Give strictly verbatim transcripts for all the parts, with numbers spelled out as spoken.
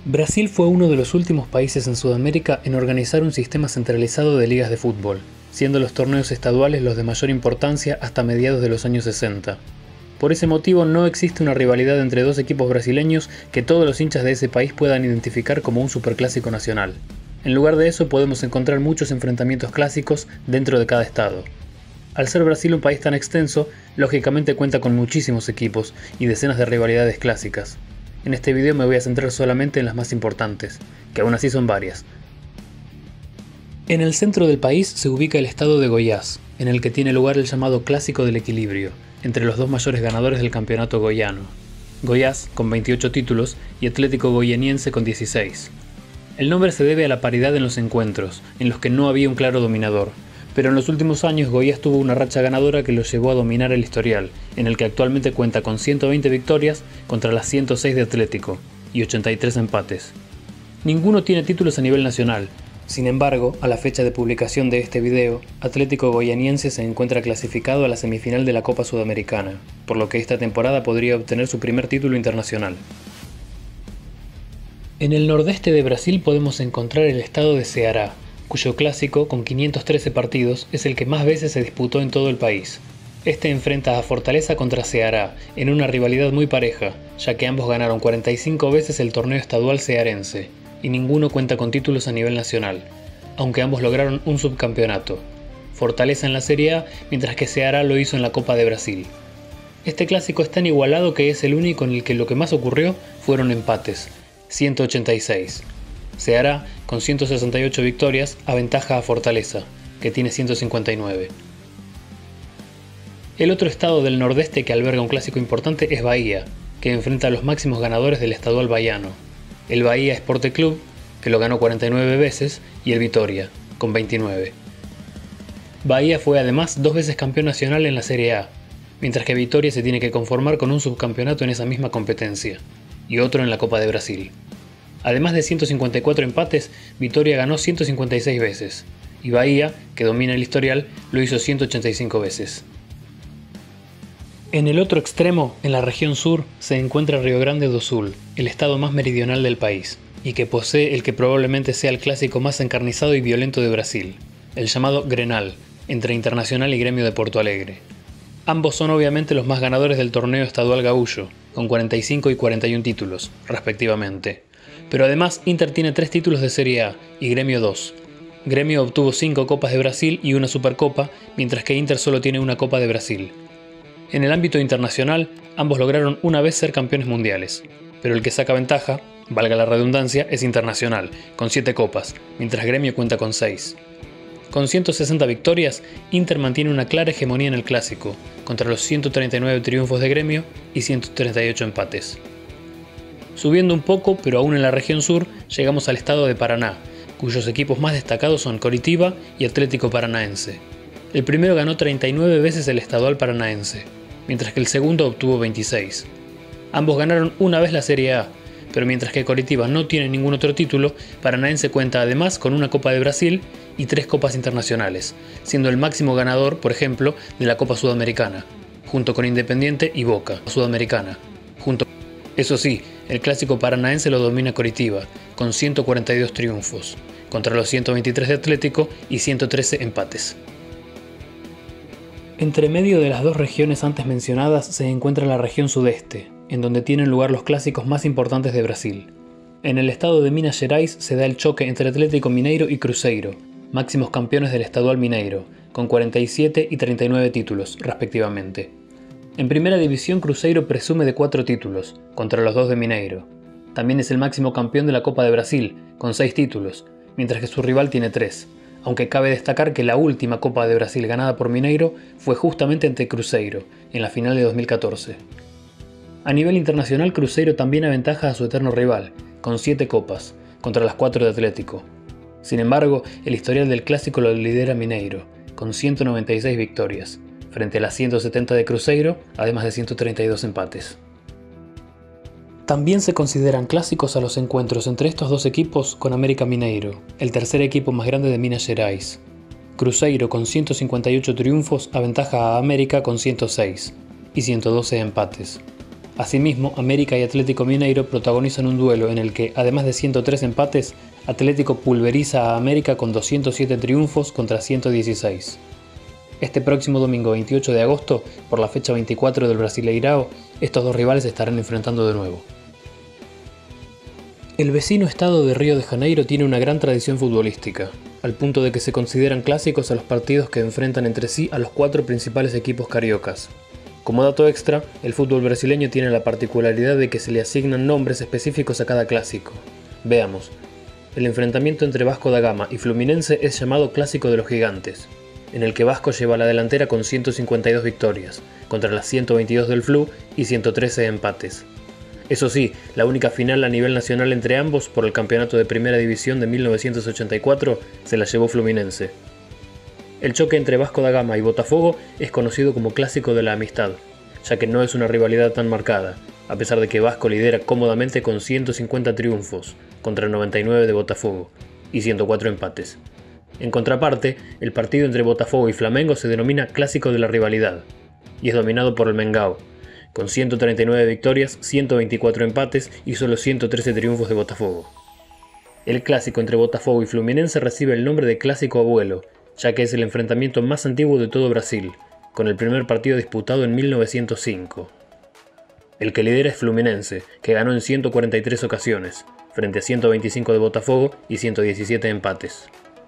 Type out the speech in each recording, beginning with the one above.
Brasil fue uno de los últimos países en Sudamérica en organizar un sistema centralizado de ligas de fútbol, siendo los torneos estaduales los de mayor importancia hasta mediados de los años sesenta. Por ese motivo no existe una rivalidad entre dos equipos brasileños que todos los hinchas de ese país puedan identificar como un superclásico nacional. En lugar de eso podemos encontrar muchos enfrentamientos clásicos dentro de cada estado. Al ser Brasil un país tan extenso, lógicamente cuenta con muchísimos equipos y decenas de rivalidades clásicas. En este video me voy a centrar solamente en las más importantes, que aún así son varias. En el centro del país se ubica el estado de Goiás, en el que tiene lugar el llamado Clásico del Equilibrio, entre los dos mayores ganadores del campeonato goiano. Goiás con veintiocho títulos y Atlético Goianiense con dieciséis. El nombre se debe a la paridad en los encuentros, en los que no había un claro dominador, pero en los últimos años Goiás tuvo una racha ganadora que lo llevó a dominar el historial, en el que actualmente cuenta con ciento veinte victorias contra las ciento seis de Atlético y ochenta y tres empates. Ninguno tiene títulos a nivel nacional. Sin embargo, a la fecha de publicación de este video, Atlético Goianiense se encuentra clasificado a la semifinal de la Copa Sudamericana, por lo que esta temporada podría obtener su primer título internacional. En el nordeste de Brasil podemos encontrar el estado de Ceará, cuyo clásico, con quinientos trece partidos, es el que más veces se disputó en todo el país. Este enfrenta a Fortaleza contra Ceará, en una rivalidad muy pareja, ya que ambos ganaron cuarenta y cinco veces el torneo estadual cearense, y ninguno cuenta con títulos a nivel nacional, aunque ambos lograron un subcampeonato. Fortaleza en la Serie A, mientras que Ceará lo hizo en la Copa de Brasil. Este clásico es tan igualado que es el único en el que lo que más ocurrió fueron empates, ciento ochenta y seis. Ceará, con ciento sesenta y ocho victorias, aventaja a Fortaleza, que tiene ciento cincuenta y nueve. El otro estado del nordeste que alberga un clásico importante es Bahía, que enfrenta a los máximos ganadores del estadual bahiano. El Bahía Esporte Clube, que lo ganó cuarenta y nueve veces, y el Vitória, con veintinueve. Bahía fue además dos veces campeón nacional en la Serie A, mientras que Vitória se tiene que conformar con un subcampeonato en esa misma competencia, y otro en la Copa de Brasil. Además de ciento cincuenta y cuatro empates, Vitória ganó ciento cincuenta y seis veces, y Bahía, que domina el historial, lo hizo ciento ochenta y cinco veces. En el otro extremo, en la región sur, se encuentra Rio Grande do Sul, el estado más meridional del país, y que posee el que probablemente sea el clásico más encarnizado y violento de Brasil, el llamado Grenal, entre Internacional y Gremio de Porto Alegre. Ambos son obviamente los más ganadores del torneo estadual gaúcho, con cuarenta y cinco y cuarenta y uno títulos, respectivamente. Pero además Inter tiene tres títulos de Serie A y Gremio dos. Gremio obtuvo cinco Copas de Brasil y una Supercopa, mientras que Inter solo tiene una Copa de Brasil. En el ámbito internacional, ambos lograron una vez ser campeones mundiales, pero el que saca ventaja, valga la redundancia, es Internacional, con siete copas, mientras Gremio cuenta con seis. Con ciento sesenta victorias, Inter mantiene una clara hegemonía en el clásico, contra los ciento treinta y nueve triunfos de Gremio y ciento treinta y ocho empates. Subiendo un poco, pero aún en la región sur, llegamos al estado de Paraná, cuyos equipos más destacados son Coritiba y Atlético Paranaense. El primero ganó treinta y nueve veces el estadual paranaense, mientras que el segundo obtuvo veintiséis. Ambos ganaron una vez la Serie A, pero mientras que Coritiba no tiene ningún otro título, Paranaense cuenta además con una Copa de Brasil y tres Copas Internacionales, siendo el máximo ganador, por ejemplo, de la Copa Sudamericana, junto con Independiente y Boca, Sudamericana. Junto... Eso sí, el clásico paranaense lo domina Coritiba, con ciento cuarenta y dos triunfos, contra los ciento veintitrés de Atlético y ciento trece empates. Entre medio de las dos regiones antes mencionadas se encuentra la región sudeste, en donde tienen lugar los clásicos más importantes de Brasil. En el estado de Minas Gerais se da el choque entre Atlético Mineiro y Cruzeiro, máximos campeones del estadual mineiro, con cuarenta y siete y treinta y nueve títulos, respectivamente. En primera división Cruzeiro presume de cuatro títulos, contra los dos de Mineiro. También es el máximo campeón de la Copa de Brasil, con seis títulos, mientras que su rival tiene tres, aunque cabe destacar que la última Copa de Brasil ganada por Mineiro fue justamente ante Cruzeiro, en la final de dos mil catorce. A nivel internacional Cruzeiro también aventaja a su eterno rival, con siete copas, contra las cuatro de Atlético. Sin embargo, el historial del clásico lo lidera Mineiro, con ciento noventa y seis victorias, frente a las ciento setenta de Cruzeiro, además de ciento treinta y dos empates. También se consideran clásicos a los encuentros entre estos dos equipos con América Mineiro, el tercer equipo más grande de Minas Gerais. Cruzeiro con ciento cincuenta y ocho triunfos aventaja a América con ciento seis y ciento doce empates. Asimismo, América y Atlético Mineiro protagonizan un duelo en el que, además de ciento tres empates, Atlético pulveriza a América con doscientos siete triunfos contra ciento dieciséis. Este próximo domingo veintiocho de agosto, por la fecha veinticuatro del Brasileirao, estos dos rivales se estarán enfrentando de nuevo. El vecino estado de Río de Janeiro tiene una gran tradición futbolística, al punto de que se consideran clásicos a los partidos que enfrentan entre sí a los cuatro principales equipos cariocas. Como dato extra, el fútbol brasileño tiene la particularidad de que se le asignan nombres específicos a cada clásico. Veamos. El enfrentamiento entre Vasco da Gama y Fluminense es llamado Clásico de los Gigantes, en el que Vasco lleva la delantera con ciento cincuenta y dos victorias, contra las ciento veintidós del Flu y ciento trece empates. Eso sí, la única final a nivel nacional entre ambos por el campeonato de Primera División de mil novecientos ochenta y cuatro se la llevó Fluminense. El choque entre Vasco da Gama y Botafogo es conocido como Clásico de la Amistad, ya que no es una rivalidad tan marcada, a pesar de que Vasco lidera cómodamente con ciento cincuenta triunfos, contra noventa y nueve de Botafogo, y ciento cuatro empates. En contraparte, el partido entre Botafogo y Flamengo se denomina Clásico de la Rivalidad, y es dominado por el Mengao, con ciento treinta y nueve victorias, ciento veinticuatro empates y solo ciento trece triunfos de Botafogo. El clásico entre Botafogo y Fluminense recibe el nombre de Clásico Abuelo, ya que es el enfrentamiento más antiguo de todo Brasil, con el primer partido disputado en mil novecientos cinco. El que lidera es Fluminense, que ganó en ciento cuarenta y tres ocasiones, frente a ciento veinticinco de Botafogo y ciento diecisiete empates.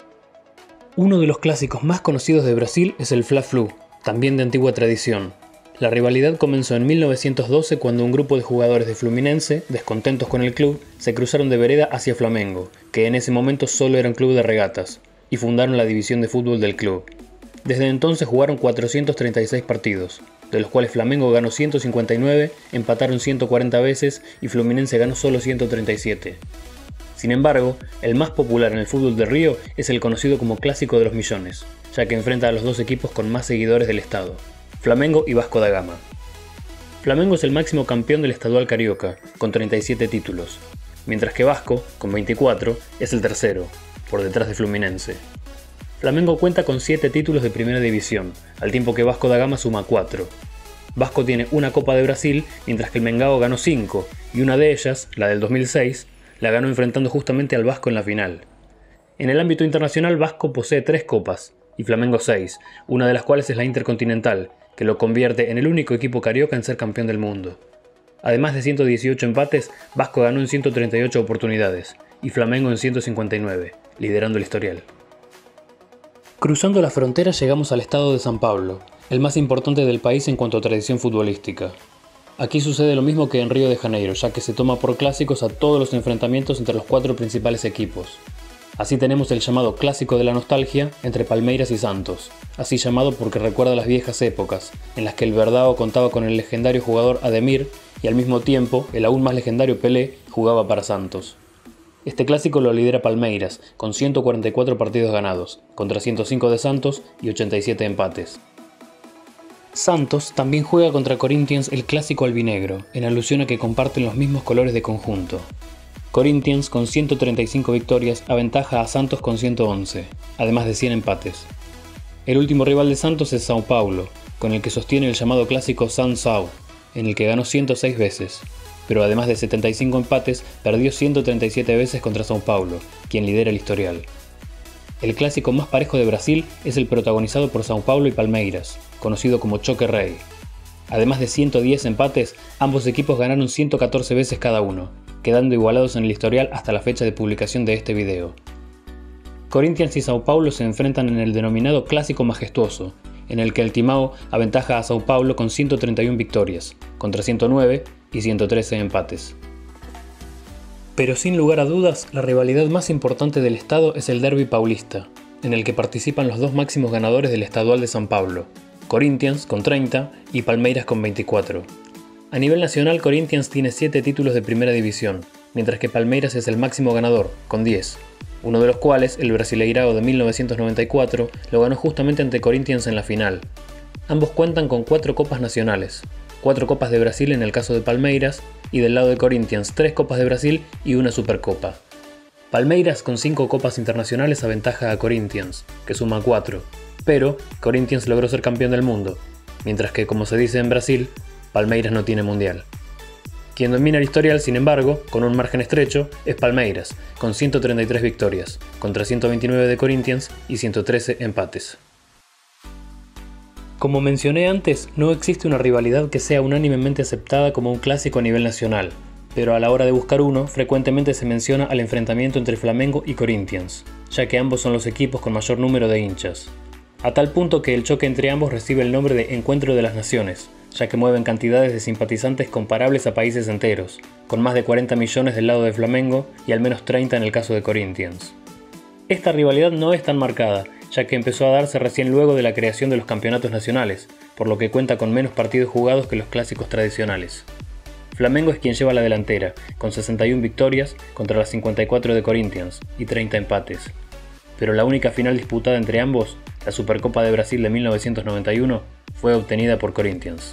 Uno de los clásicos más conocidos de Brasil es el Fla-Flu, también de antigua tradición. La rivalidad comenzó en mil novecientos doce cuando un grupo de jugadores de Fluminense, descontentos con el club, se cruzaron de vereda hacia Flamengo, que en ese momento solo era un club de regatas, y fundaron la división de fútbol del club. Desde entonces jugaron cuatrocientos treinta y seis partidos, de los cuales Flamengo ganó ciento cincuenta y nueve, empataron ciento cuarenta veces y Fluminense ganó solo ciento treinta y siete. Sin embargo, el más popular en el fútbol de Río es el conocido como Clásico de los Millones, ya que enfrenta a los dos equipos con más seguidores del estado, Flamengo y Vasco da Gama. Flamengo es el máximo campeón del estadual carioca, con treinta y siete títulos, mientras que Vasco, con veinticuatro, es el tercero, por detrás de Fluminense. Flamengo cuenta con siete títulos de Primera División, al tiempo que Vasco da Gama suma cuatro. Vasco tiene una Copa de Brasil, mientras que el Mengao ganó cinco, y una de ellas, la del dos mil seis, la ganó enfrentando justamente al Vasco en la final. En el ámbito internacional, Vasco posee tres copas, y Flamengo seis, una de las cuales es la Intercontinental, que lo convierte en el único equipo carioca en ser campeón del mundo. Además de ciento dieciocho empates, Vasco ganó en ciento treinta y ocho oportunidades, y Flamengo en ciento cincuenta y nueve, liderando el historial. Cruzando la frontera llegamos al estado de São Paulo, el más importante del país en cuanto a tradición futbolística. Aquí sucede lo mismo que en Río de Janeiro, ya que se toma por clásicos a todos los enfrentamientos entre los cuatro principales equipos. Así tenemos el llamado Clásico de la Nostalgia entre Palmeiras y Santos, así llamado porque recuerda las viejas épocas, en las que el Verdão contaba con el legendario jugador Ademir y al mismo tiempo el aún más legendario Pelé jugaba para Santos. Este clásico lo lidera Palmeiras, con ciento cuarenta y cuatro partidos ganados, contra ciento cinco de Santos y ochenta y siete empates. Santos también juega contra Corinthians el Clásico albinegro, en alusión a que comparten los mismos colores de conjunto. Corinthians, con ciento treinta y cinco victorias, aventaja a Santos con ciento once, además de cien empates. El último rival de Santos es São Paulo, con el que sostiene el llamado clásico São-São, en el que ganó ciento seis veces, pero además de setenta y cinco empates, perdió ciento treinta y siete veces contra São Paulo, quien lidera el historial. El clásico más parejo de Brasil es el protagonizado por São Paulo y Palmeiras, conocido como Choque Rei. Además de ciento diez empates, ambos equipos ganaron ciento catorce veces cada uno, quedando igualados en el historial hasta la fecha de publicación de este video. Corinthians y São Paulo se enfrentan en el denominado Clásico Majestuoso, en el que el Timão aventaja a São Paulo con ciento treinta y una victorias, contra ciento nueve y ciento trece empates. Pero sin lugar a dudas, la rivalidad más importante del estado es el Derby Paulista, en el que participan los dos máximos ganadores del estadual de São Paulo, Corinthians con treinta y Palmeiras con veinticuatro. A nivel nacional, Corinthians tiene siete títulos de Primera División, mientras que Palmeiras es el máximo ganador, con diez, uno de los cuales, el Brasileirao de mil novecientos noventa y cuatro, lo ganó justamente ante Corinthians en la final. Ambos cuentan con cuatro copas nacionales, cuatro copas de Brasil en el caso de Palmeiras, y del lado de Corinthians tres copas de Brasil y una Supercopa. Palmeiras con cinco copas internacionales aventaja a Corinthians, que suma cuatro, pero Corinthians logró ser campeón del mundo, mientras que, como se dice en Brasil, Palmeiras no tiene mundial. Quien domina el historial, sin embargo, con un margen estrecho, es Palmeiras, con ciento treinta y tres victorias, contra ciento veintinueve de Corinthians y ciento trece empates. Como mencioné antes, no existe una rivalidad que sea unánimemente aceptada como un clásico a nivel nacional, pero a la hora de buscar uno, frecuentemente se menciona al enfrentamiento entre Flamengo y Corinthians, ya que ambos son los equipos con mayor número de hinchas. A tal punto que el choque entre ambos recibe el nombre de Encuentro de las Naciones, ya que mueven cantidades de simpatizantes comparables a países enteros, con más de cuarenta millones del lado de Flamengo y al menos treinta en el caso de Corinthians. Esta rivalidad no es tan marcada, ya que empezó a darse recién luego de la creación de los campeonatos nacionales, por lo que cuenta con menos partidos jugados que los clásicos tradicionales. Flamengo es quien lleva la delantera, con sesenta y una victorias contra las cincuenta y cuatro de Corinthians y treinta empates. Pero la única final disputada entre ambos, la Supercopa de Brasil de mil novecientos noventa y uno, fue obtenida por Corinthians.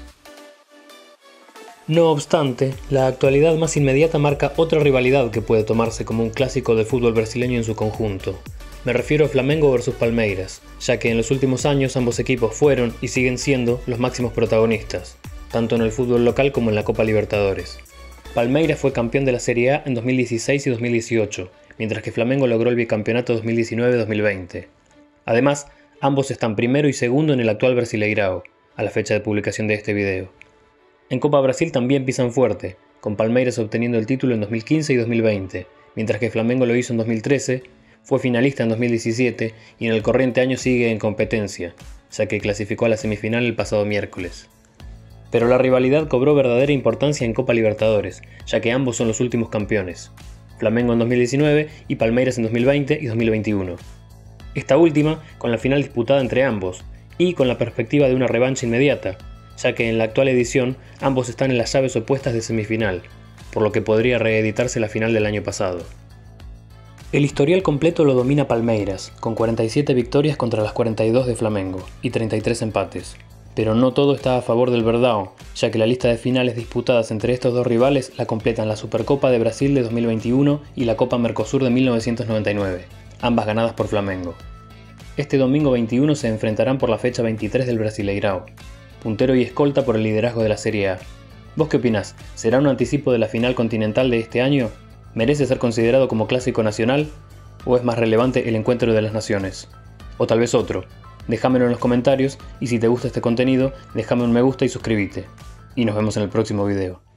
No obstante, la actualidad más inmediata marca otra rivalidad que puede tomarse como un clásico del fútbol brasileño en su conjunto. Me refiero a Flamengo versus Palmeiras, ya que en los últimos años ambos equipos fueron y siguen siendo los máximos protagonistas, tanto en el fútbol local como en la Copa Libertadores. Palmeiras fue campeón de la Serie A en dos mil dieciséis y dos mil dieciocho, mientras que Flamengo logró el bicampeonato dos mil diecinueve dos mil veinte. Además, ambos están primero y segundo en el actual Brasileirao, a la fecha de publicación de este video. En Copa Brasil también pisan fuerte, con Palmeiras obteniendo el título en dos mil quince y dos mil veinte, mientras que Flamengo lo hizo en dos mil trece, fue finalista en dos mil diecisiete y en el corriente año sigue en competencia, ya que clasificó a la semifinal el pasado miércoles. Pero la rivalidad cobró verdadera importancia en Copa Libertadores, ya que ambos son los últimos campeones, Flamengo en dos mil diecinueve y Palmeiras en dos mil veinte y dos mil veintiuno. Esta última con la final disputada entre ambos, y con la perspectiva de una revancha inmediata, ya que en la actual edición ambos están en las llaves opuestas de semifinal, por lo que podría reeditarse la final del año pasado. El historial completo lo domina Palmeiras, con cuarenta y siete victorias contra las cuarenta y dos de Flamengo y treinta y tres empates. Pero no todo está a favor del Verdão, ya que la lista de finales disputadas entre estos dos rivales la completan la Supercopa de Brasil de dos mil veintiuno y la Copa Mercosur de mil novecientos noventa y nueve, ambas ganadas por Flamengo. Este domingo veintiuno se enfrentarán por la fecha veintitrés del Brasileirao, puntero y escolta por el liderazgo de la Serie A. ¿Vos qué opinás? ¿Será un anticipo de la final continental de este año? ¿Merece ser considerado como clásico nacional? ¿O es más relevante el Encuentro de las Naciones? O tal vez otro. Déjamelo en los comentarios y si te gusta este contenido, déjame un me gusta y suscríbete. Y nos vemos en el próximo video.